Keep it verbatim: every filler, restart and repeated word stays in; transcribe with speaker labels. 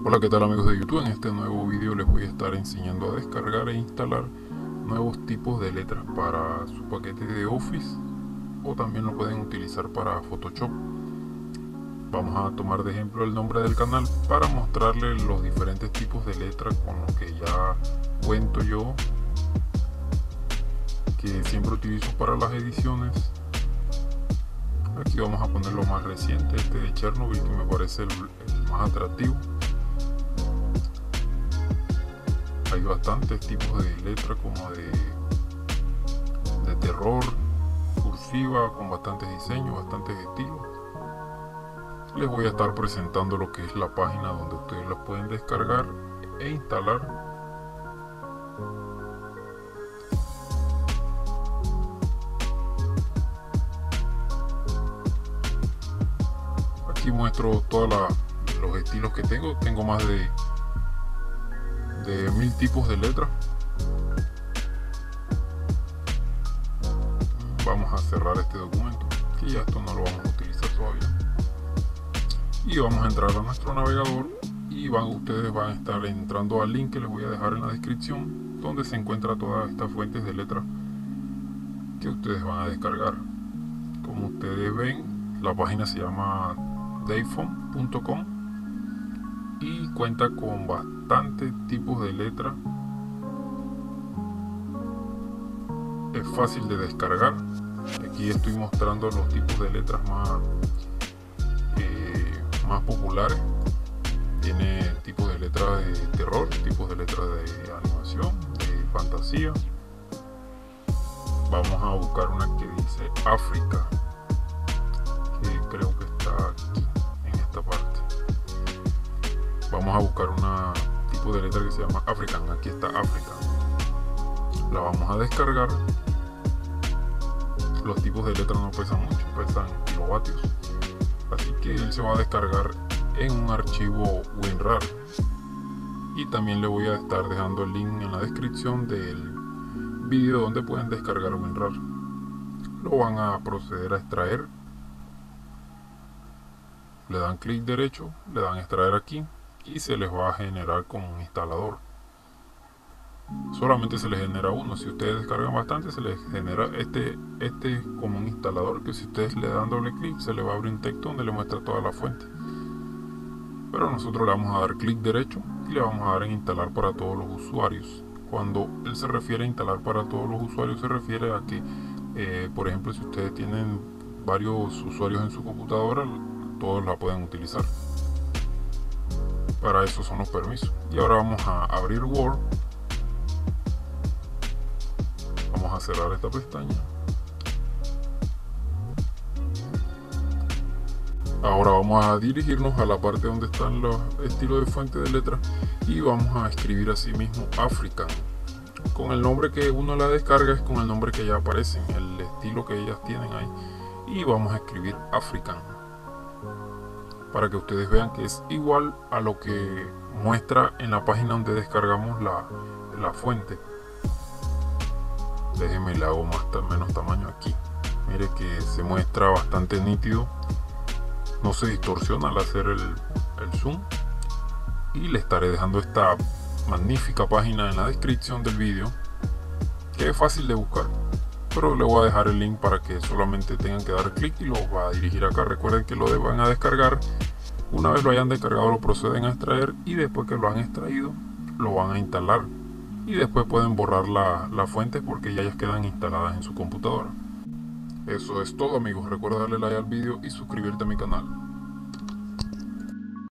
Speaker 1: Hola, ¿qué tal amigos de YouTube? En este nuevo vídeo les voy a estar enseñando a descargar e instalar nuevos tipos de letras para su paquete de Office, o también lo pueden utilizar para Photoshop. Vamos a tomar de ejemplo el nombre del canal para mostrarles los diferentes tipos de letras con los que ya cuento yo, que siempre utilizo para las ediciones. Aquí vamos a poner lo más reciente, este de Chernobyl, que me parece el, el más atractivo. Hay bastantes tipos de letra, como de, de terror, cursiva, con bastantes diseños, bastantes estilos. Les voy a estar presentando lo que es la página donde ustedes los pueden descargar e instalar. Aquí muestro todos los estilos que tengo. Tengo más de de mil tipos de letras. Vamos a cerrar este documento, que ya esto no lo vamos a utilizar todavía, y vamos a entrar a nuestro navegador y van, ustedes van a estar entrando al link que les voy a dejar en la descripción, donde se encuentra todas estas fuentes de letras que ustedes van a descargar. Como ustedes ven, la página se llama dayfont punto com y cuenta con bastantes tipos de letras. Es fácil de descargar. Aquí estoy mostrando los tipos de letras más eh, más populares. Tiene tipos de letras de terror, tipos de letras de animación, de fantasía. Vamos a buscar una que dice África, que creo que está aquí en esta parte. Vamos a buscar una tipo de letra que se llama African. Aquí está África. La vamos a descargar. Los tipos de letras no pesan mucho, pesan kilovatios, así que él se va a descargar en un archivo WinRAR. Y también le voy a estar dejando el link en la descripción del vídeo donde pueden descargar WinRAR. Lo van a proceder a extraer. Le dan clic derecho, le dan extraer aquí y se les va a generar como un instalador. Solamente se les genera uno. Si ustedes descargan bastante, se les genera este este como un instalador, que si ustedes le dan doble clic se le va a abrir un texto donde le muestra toda la fuente. Pero nosotros le vamos a dar clic derecho y le vamos a dar en instalar para todos los usuarios. Cuando él se refiere a instalar para todos los usuarios, se refiere a que eh, por ejemplo, si ustedes tienen varios usuarios en su computadora, todos la pueden utilizar. Para eso son los permisos. Y ahora vamos a abrir Word. Vamos a cerrar esta pestaña. Ahora vamos a dirigirnos a la parte donde están los estilos de fuente de letras y vamos a escribir así mismo African. Con el nombre que uno la descarga es con el nombre que ya aparece, el estilo que ellas tienen ahí. Y vamos a escribir African, para que ustedes vean que es igual a lo que muestra en la página donde descargamos la, la fuente. Déjenme le hago más menos tamaño aquí. Mire que se muestra bastante nítido, no se distorsiona al hacer el, el zoom. Y le estaré dejando esta magnífica página en la descripción del vídeo, que es fácil de buscar, pero le voy a dejar el link para que solamente tengan que dar clic y lo va a dirigir acá. Recuerden que lo van a descargar. Una vez lo hayan descargado, lo proceden a extraer, y después que lo han extraído lo van a instalar, y después pueden borrar la, la fuente porque ya ellas quedan instaladas en su computadora. Eso es todo amigos. Recuerda darle like al vídeo y suscribirte a mi canal.